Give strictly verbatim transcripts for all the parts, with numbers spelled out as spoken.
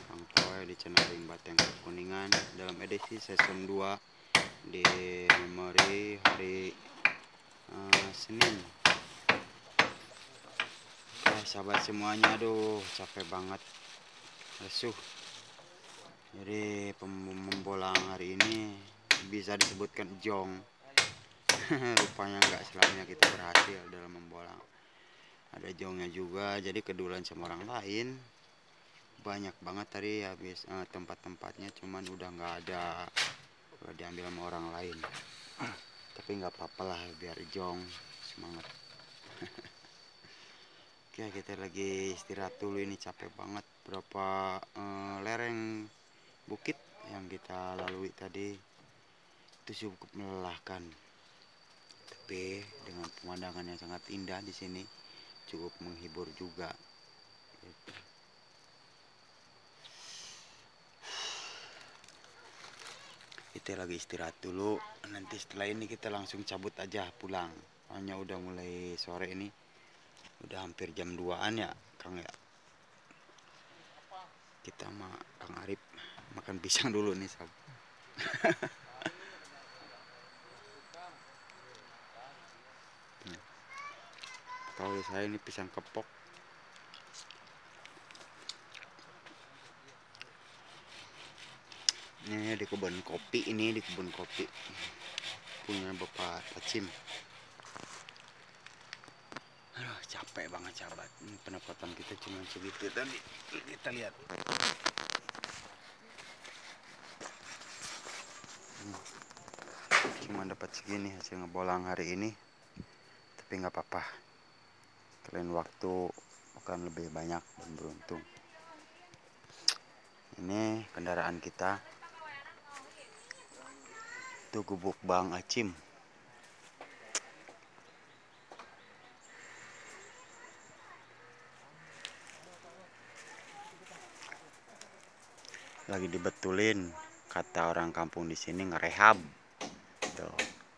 Santoy di channel Rimba Tengkar Kuningan dalam edisi season dua di memori hari uh, Senin. Eh, sahabat semuanya, aduh capek banget, lesuh. Jadi pembolang hari ini bisa disebutkan jong. Rupanya nggak selamanya kita berhasil dalam membolang. Ada jongnya juga, jadi kedulan sama orang lain. Banyak banget tadi habis eh, tempat-tempatnya, cuman udah nggak ada, udah diambil sama orang lain. Tapi nggak apa-apa lah, biar jong semangat. Oke, kita lagi istirahat dulu, ini capek banget. Berapa eh, lereng bukit yang kita lalui tadi itu cukup melelahkan. Tapi dengan pemandangan yang sangat indah di sini cukup menghibur juga. Gitu. Kita lagi istirahat dulu, nanti setelah ini kita langsung cabut aja pulang. Hanya udah mulai sore ini, udah hampir jam duaan ya Kang ya. Kita sama Kang Arif makan pisang dulu nih sob. Tahu saya ini pisang kepok. Ini di kebun kopi, ini di kebun kopi punya Bapak Pacim. Aduh, capek banget sahabat. Ini pendapatan kita cuma segitu tadi. Kita lihat. Hmm. Cuma dapat segini hasil ngebolang hari ini. Tapi nggak apa-apa. Kalian waktu akan lebih banyak dan beruntung. Ini kendaraan kita. Itu gubuk Bang Acim. Lagi dibetulin, kata orang kampung di sini ngerehab. Tuh.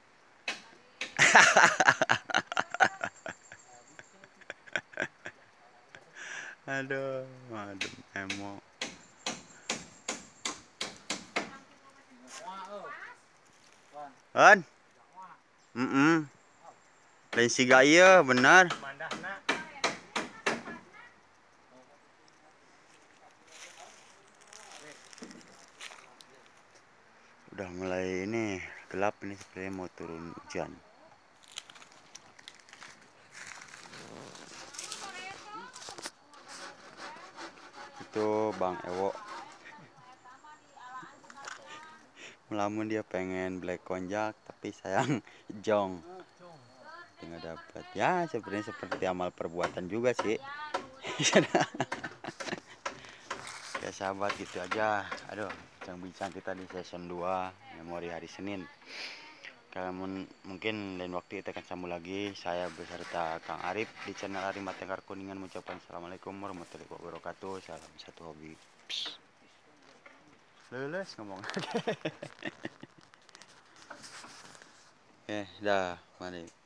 Aduh, aduh, emo. Kan? Mm -mm. Lain si gaya benar. Udah mulai ini gelap, ini sepertinya mau turun hujan. Itu Bang Ewo. Melamun dia pengen black konjak, tapi sayang jong. Nggak dapat. Ya sebenarnya seperti amal perbuatan juga sih. Ya sahabat, gitu aja. Aduh, bincang-bincang kita di season dua memori hari Senin. Kalau mungkin lain waktu kita akan sambung lagi. Saya beserta Kang Arif di channel Rimba Tengkar Kuningan mengucapkan assalamualaikum warahmatullahi wabarakatuh. Salam satu hobi. Leles ngomong. Oke, dah, mari.